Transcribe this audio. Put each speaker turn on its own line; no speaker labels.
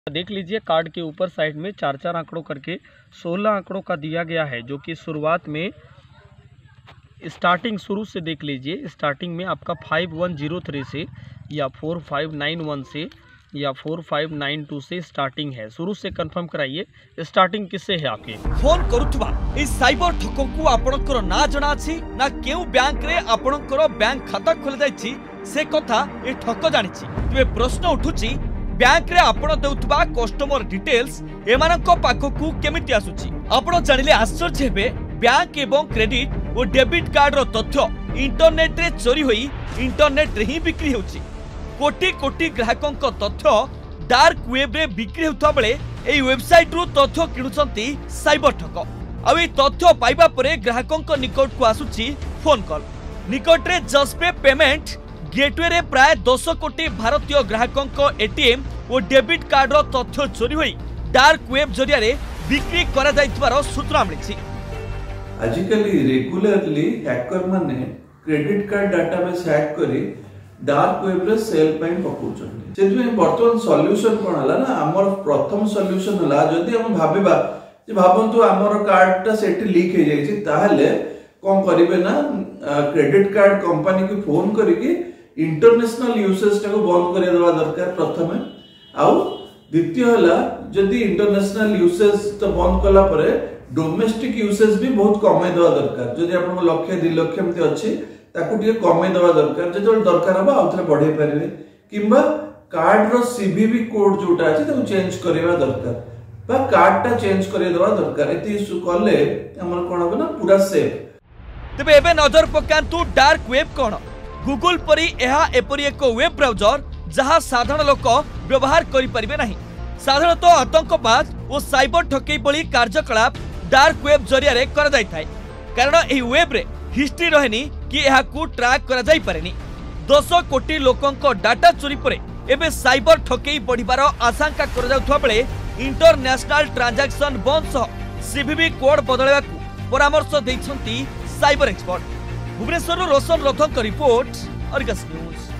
देख लीजिए कार्ड के ऊपर साइड में 4 आंकड़ों करके 16 आंकड़ों का दिया गया है, जो कि शुरुआत में स्टार्टिंग शुरू से देख लीजिए। स्टार्टिंग में आपका 5103 से या 4591 से या 4592 से स्टार्टिंग है। शुरू से कंफर्म कराइए स्टार्टिंग किससे है आपके।
फोन करुवा इस साइबर ठक को आपणकर ना जना छी ना केउ बैंक रे आपणकर बैंक खाता खोल जाईछि से कथा ए ठक जानिछि। तबे प्रश्न उठुछि बैंक रे आपण देउतबा कस्टमर डिटेल्स एमानक पाखकु केमिति आसुछि। आपण जानिले आश्चर्य हेबे बैंक एवं क्रेडिट और डेबिट कार्ड रो तथ्य इंटरनेट रे चोरी होई इंटरनेट रे ही बिक्री होछि। कोटी कोटी ग्राहकंक तथ्य डार्क वेब रे बिक्री होता बेले एई वेबसाइट रु तथ्य किणुचंती साइबर ठक। आ एई तथ्य पाइबा परे ग्राहकंक निकट को आसुछि फोन कॉल। निकट रे जसपे पेमेंट गेटवे रे प्राय 10 कोटी भारतीय ग्राहकंक एटीएम और डेबिट कार्ड रो तथ्य चोरी होई डार्क वेब जरिया रे बिक्री करा जाइतबार सूचना मिलिछि।
आजिकली रेगुलरली हैकर माने क्रेडिट कार्ड डाटाबेस हैक करी डार्क वेब रे सेल पई पकोचन। सेतु वर्तमान सॉल्यूशन कोन हला ना हमर प्रथम सॉल्यूशन हला जदी हम भाबीबा जे भाबंतु हमर कार्ड ता सेठी लीक हे जाईछि ताहले कोन करिवे ना क्रेडिट कार्ड कंपनी को फोन करिके इंटरनेशनल यूसेज को बंद कर देवा दरकार प्रथमे। आउ द्वितीय हला जदी इंटरनेशनल यूसेज तो बंद कला परे डोमेस्टिक यूसेज भी बहुत कमे देवा दरकार। जदी आपन लक्ष्य 2 लाख एमती अछि ताकू टिके कमे देवा दरकार। जदि दरकार हबा आउथरे बढ़े परिवे किंबा कार्ड रो सीवीवी कोड जोटा अछि ताकू चेंज करिवा दरकार बा कार्ड ता चेंज करि देवा दरकार। एति इशू करले हमर कोन हबे ना पूरा सेफ।
तबे एबे नजर पकांतु डार्क वेब कोन। गूगल परी एहा एपरी एक वेब ब्राउजर जहां साधारण लोक व्यवहार करि परिबे नाही। साधारणतः आतंकवाद और साइबर ठकेई भली कार्यकलाप डार्क वेब जरिया रे कर जाय थाय, कारण एही वेब रे हिस्ट्री रहेनी कि एहा को ट्रैक करा जाय पारेनी। 10 कोटी लोकंक डाटा चोरी परे एबे साइबर ठकेई बढ़िबार आशंका कर जाउथवा बेले इंटरनेशनल ट्रांजैक्शन बंद सह सीवीवी कोड बदलैबाकू परामर्श दैछंती साइबर एक्सपर्ट। भुवनेश्वर रोशन रथक रिपोर्ट, अर्गस न्यूज।